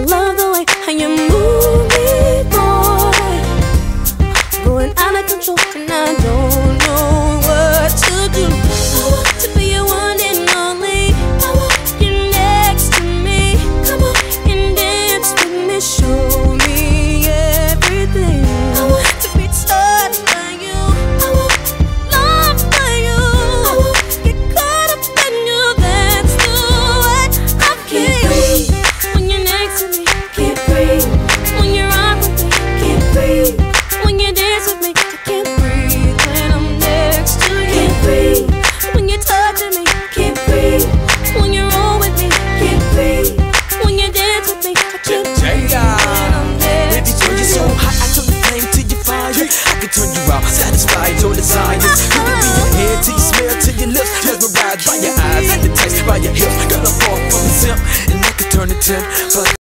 love the way how you move me, boy. Going out of control and I don't know what to do. I want to be your one and only. I want you next to me. Come on and dance with me, show me everything. I want to be touched by you. I want love by you. I want to get caught up in you. That's the way I feel. When you're next to me, can't breathe. When you're on with me, can't breathe. When you dance with me, I can't breathe. When I'm next to you, can't breathe. When you're touching me, can't breathe. When you're on with me, can't breathe. When you dance with me, I can't breathe. When I'm Baby next girl, to you're so you. hot, I turn the flame to your fire. I can turn you out, satisfy your desires. You can be your head to your smell to your lips, mesmerized by your eyes and the taste by your hips. Girl, I'm far from the simp, and I can turn to 10, but